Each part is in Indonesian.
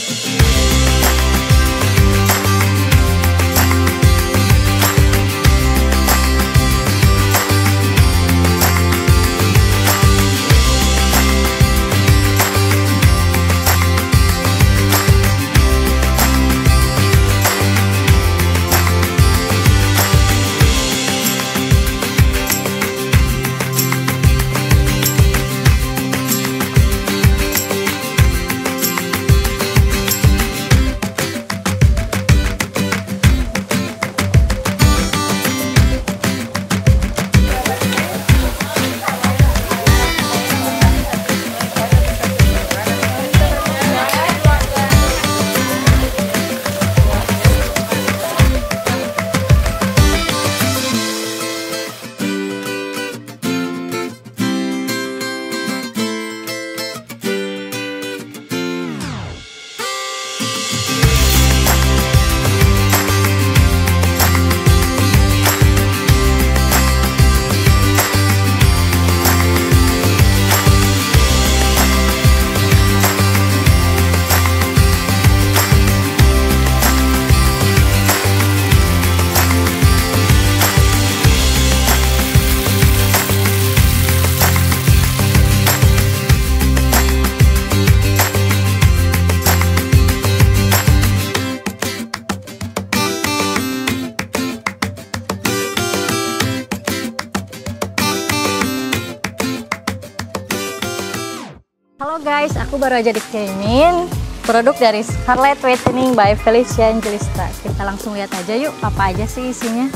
Halo guys, aku baru aja dikirimin produk dari Scarlett Whitening by Felicia Angelista. Kita langsung lihat aja yuk, apa aja sih isinya.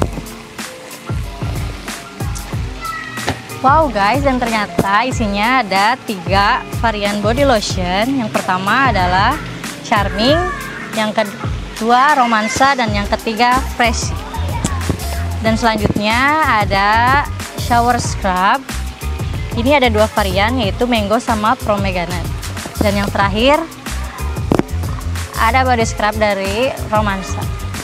Wow guys, dan ternyata isinya ada 3 varian body lotion. Yang pertama adalah Charming, yang kedua Romansa, dan yang ketiga Fresh. Dan selanjutnya ada Shower Scrub. Ini ada 2 varian, yaitu Mango sama Pomegranate. Dan yang terakhir ada body scrub dari Romansa.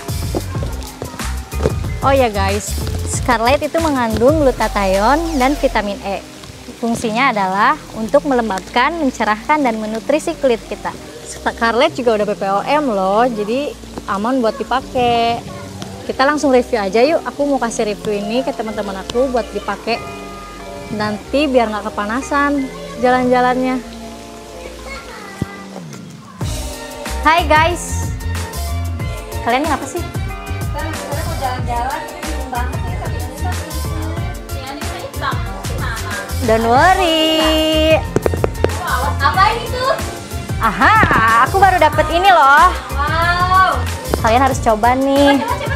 Oh ya guys, Scarlett itu mengandung glutathione dan vitamin E. Fungsinya adalah untuk melembabkan, mencerahkan, dan menutrisi kulit kita. Scarlett juga udah BPOM loh, jadi aman buat dipakai. Kita langsung review aja yuk. Aku mau kasih review ini ke teman-teman aku buat dipakai nanti biar nggak kepanasan jalan-jalannya. Hai guys, kalian ini apa sih? Kan sekarang mau jalan-jalan, bingung banget ya, tapi ini kan ini hitam, gimana? Don't worry. Wow, apa ini tuh? Aha, aku baru dapet ini loh. Wow. Kalian harus coba nih. Coba.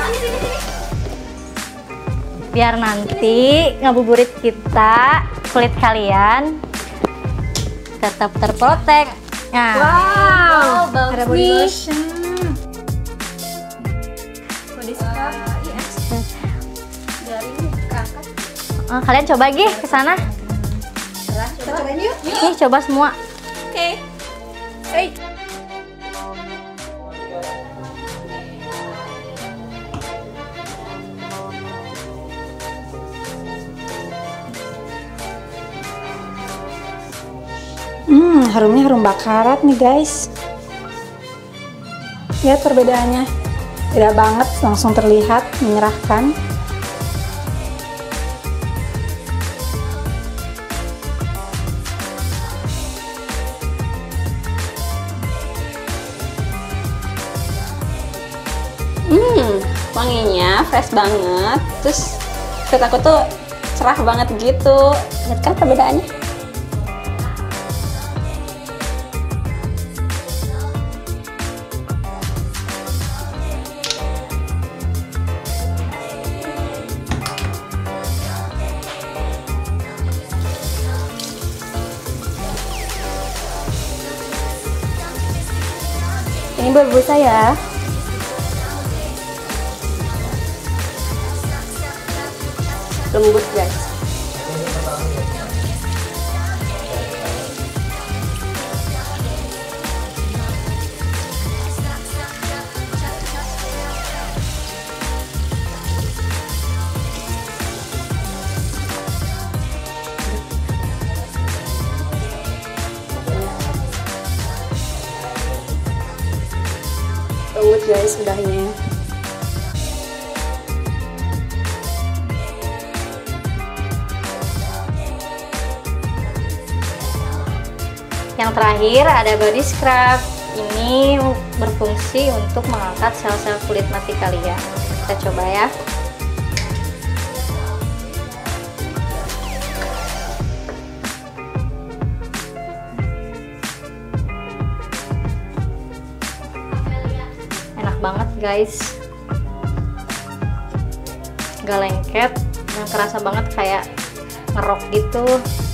Biar nanti ngabuburit kita, kulit kalian tetap terprotek. Nah, Wow, bagus ada body nih. lotion. Body scrub, iya. Dari ini berangkat. Kalian coba gih ke sana. Kita cobain yuk. Nih, coba semua. Oke. Hey. Harumnya harum bakarat nih guys. Lihat perbedaannya, beda banget, langsung terlihat menyerahkan. Wanginya fresh banget, terus kulit aku tuh cerah banget gitu. Lihat kan perbedaannya. Ini buat bu saya. Lembut guys. banget guys udahnya. Yang terakhir ada body scrub. Ini berfungsi untuk mengangkat sel-sel kulit mati kalian. Kita coba ya. Enak banget guys. Gak lengket, yang kerasa banget kayak ngerok gitu.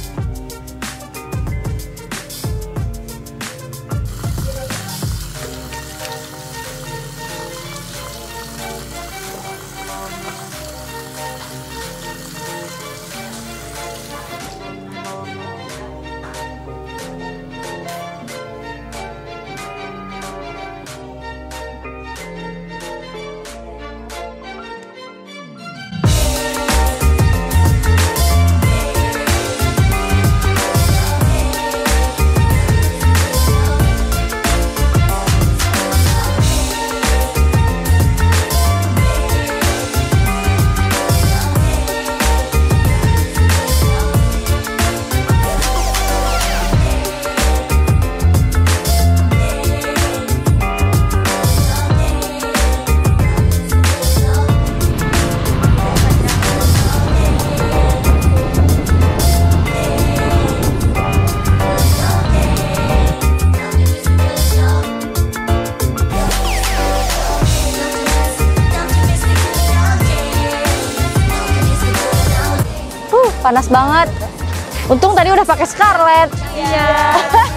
Panas banget. Untung tadi udah pakai Scarlett. Iya.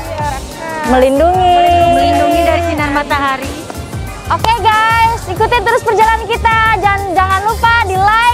Melindungi dari sinar matahari. Oke guys, ikutin terus perjalanan kita. Jangan lupa di like,